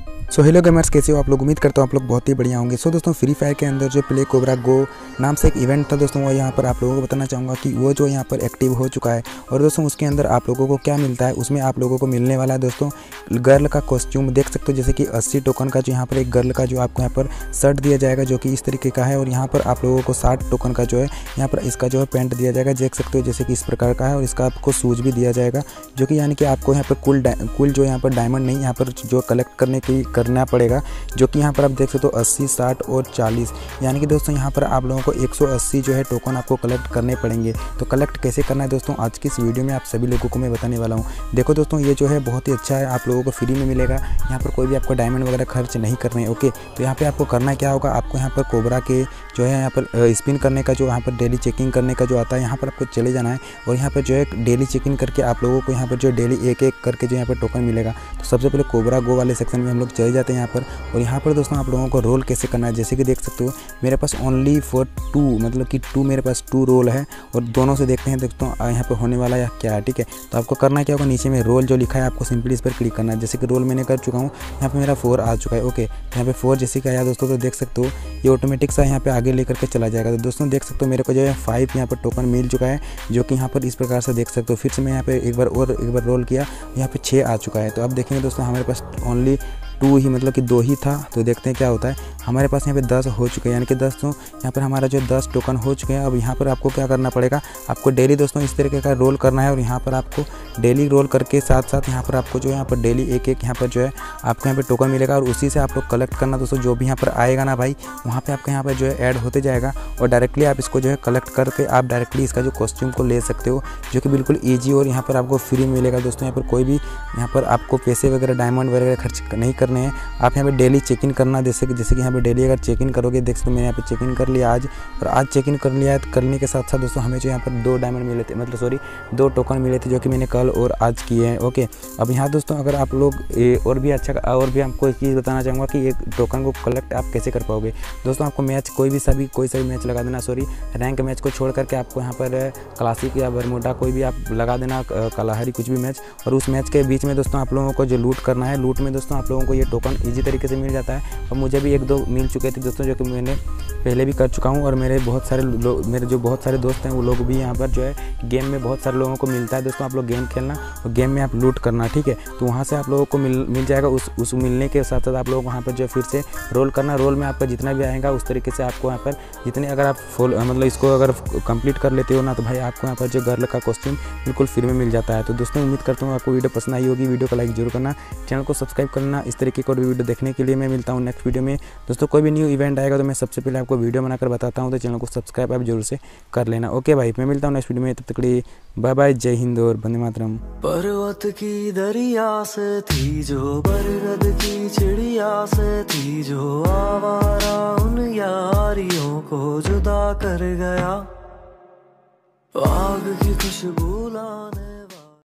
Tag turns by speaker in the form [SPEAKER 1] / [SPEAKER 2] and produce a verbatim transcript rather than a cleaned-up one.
[SPEAKER 1] So hello gamers, कैसे हो आप लोग। उम्मीद करता हूँ आप लोग बहुत ही बढ़िया होंगे। सो दोस्तों, फ्री फायर के अंदर जो प्ले कोबरा गो नाम से एक इवेंट था दोस्तों, वो यहाँ पर आप लोगों को बताना चाहूँगा कि वो जो यहाँ पर एक्टिव हो चुका है। और दोस्तों उसके अंदर आप लोगों को क्या मिलता है, उसमें आप लोगों को मिलने वाला है दोस्तों गर्ल का कॉस्ट्यूम। देख सकते हो जैसे कि अस्सी टोकन का जो यहाँ पर एक गर्ल का जो आपको यहाँ पर शर्ट दिया जाएगा जो कि इस तरीके का है। और यहाँ पर आप लोगों को साठ टोकन का जो है यहाँ पर इसका जो है पैंट दिया जाएगा, देख सकते हो जैसे कि इस प्रकार का है। और इसका आपको शूज भी दिया जाएगा जो कि यानी कि आपको यहाँ पर कुल कुल जो यहाँ पर डायमंड नहीं, यहाँ पर जो कलेक्ट करने की करना पड़ेगा, जो कि यहाँ पर आप देख सकते हो अस्सी, साठ और चालीस, यानी कि दोस्तों यहाँ पर आप लोगों को एक सौ अस्सी जो है टोकन आपको कलेक्ट करने पड़ेंगे। तो कलेक्ट कैसे करना है दोस्तों, आज की इस वीडियो में आप सभी लोगों को मैं बताने वाला हूँ। देखो दोस्तों, ये जो है बहुत ही अच्छा है, आप लोगों को फ्री में मिलेगा। यहाँ पर कोई भी आपको डायमंड वगैरह खर्च नहीं करने हैं। ओके, तो यहाँ पर आपको करना क्या होगा, आपको यहाँ पर कोबरा के जो है यहाँ पर स्पिन करने का जो यहाँ पर डेली चेकिंग करने का जो आता है, यहाँ पर आपको चले जाना है। और यहाँ पर जो है डेली चेकिंग करके आप लोगों को यहाँ पर जो डेली एक एक करके जो यहाँ पर टोकन मिलेगा। तो सबसे पहले कोबरा गो वाले सेक्शन में हम लोग चले जाते हैं यहाँ पर। और यहाँ पर दोस्तों आप लोगों को रोल कैसे करना है, जैसे कि देख सकते हो मेरे पास ओनली फॉर टू, मतलब कि टू मेरे पास टू रोल है। और दोनों से देखते हैं देखते हैं यहाँ पर होने वाला या क्या है। ठीक है, तो आपको करना क्या होगा, नीचे में रोल जो लिखा है आपको सिंपली इस पर क्लिक करना है। जैसे कि रोल मैंने कर चुका हूँ, यहाँ पर मेरा फोर आ चुका है। ओके, यहाँ पे फोर जैसे कि आया दोस्तों, तो देख सकते हो ये ऑटोमेटिक सा यहाँ पे आगे लेकर के चला जाएगा। तो दोस्तों देख सकते हो मेरे को जो है फाइव यहाँ पर टोकन मिल चुका है, जो कि यहाँ पर इस प्रकार से देख सकते हो। फिर से मैं यहाँ पे एक बार और एक बार रोल किया, यहाँ पे छः आ चुका है। तो अब देखेंगे दोस्तों हमारे पास ओनली टू ही, मतलब कि दो ही था। तो देखते हैं क्या होता है। हमारे पास यहाँ पे दस हो चुके हैं, यानी कि दस, तो यहाँ पर हमारा जो दस टोकन हो चुके हैं। अब यहाँ पर आपको क्या करना पड़ेगा, आपको डेली दोस्तों इस तरीके का रोल करना है। और यहाँ पर आपको डेली रोल करके साथ साथ यहाँ पर आपको जो यहाँ पर डेली एक एक यहाँ पर जो है आपको यहाँ पर टोकन मिलेगा। और उसी से आप लोग कलेक्ट करना दोस्तों, जो भी यहाँ पर आएगा ना भाई, वहाँ पर आपके यहाँ पर जो है ऐड होते जाएगा। और डायरेक्टली आप इसको जो है कलेक्ट करके आप डायरेक्टली इसका जो कॉस्ट्यूम को ले सकते हो, जो कि बिल्कुल ईजी और यहाँ पर आपको फ्री में मिलेगा दोस्तों। यहाँ पर कोई भी यहाँ पर आपको पैसे वगैरह डायमंड वगैरह खर्च नहीं करने हैं। आप यहाँ पे डेली चेक इन करना, जैसे कि जैसे कि यहाँ पे डेली अगर चेक इन करोगे, देख सकते हो मैंने यहाँ पे चेक इन कर लिया आज। और आज चेक इन कर लिया है, करने के साथ साथ दोस्तों हमें जो यहाँ पर दो डायमंड मिले थे, मतलब सॉरी दो टोकन मिले थे, जो कि मैंने कल और आज किए हैं। ओके, अब यहाँ दोस्तों अगर आप लोग और भी अच्छा और भी आपको एक चीज़ बताना चाहूँगा कि एक टोकन को कलेक्ट आप कैसे कर पाओगे। दोस्तों आपको मैच कोई भी सा भी कोई सा भी मैच लगा देना, सॉरी रैंक मैच को छोड़ करके आपको यहाँ पर क्लासिक या बरमोडा कोई भी आप लगा देना, कलाहरी कुछ भी मैच। और उस मैच के बीच में दोस्तों आप लोगों को जो लूट करना है, लूट में दोस्तों आप लोगों को ये टोकन ईजी तरीके से मिल जाता है। और मुझे भी एक दो मिल चुके थे दोस्तों, जो कि मैंने पहले भी कर चुका हूँ। और मेरे बहुत सारे लोग, मेरे जो बहुत सारे दोस्त हैं वो लोग भी यहाँ पर जो है गेम में बहुत सारे लोगों को मिलता है दोस्तों। आप लोग गेम खेलना और गेम में आप लूट करना, ठीक है, तो वहाँ से आप लोगों को मिल मिल जाएगा। उस उस मिलने के साथ साथ आप लोग वहाँ पर जो फिर से रोल करना, रोल में आपका जितना भी आएगा उस तरीके से आपको यहाँ पर जितने, अगर आप फुल मतलब इसको अगर कंप्लीट कर लेते हो ना, तो भाई आपको यहाँ पर जो गर्ल का कॉस्ट्यूम बिल्कुल फ्री में मिल जाता है। तो दोस्तों उम्मीद करता हूँ आपको वीडियो पसंद आई होगी। वीडियो को लाइक जरूर करना, चैनल को सब्सक्राइब करना। इस तरीके का वीडियो देखने के लिए मैं मिलता हूँ नेक्स्ट वीडियो में दोस्तों। कोई भी न्यू इवेंट आएगा तो मैं सबसे पहले आपको वीडियो बनाकर बताता हूँ, तो चैनल को सब्सक्राइब आप जरूर से कर लेना। ओके भाई, मैं मिलता हूँ नेक्स्ट वीडियो में, तब तक के लिए बाय बाय, जय हिंद और वंदे मातरम।
[SPEAKER 2] पर्वत की दरिया से थी जो बरगद की चिड़िया से थी, जो आवारा उन यारियों को जुदा कर गया। आग की खुशबू लाने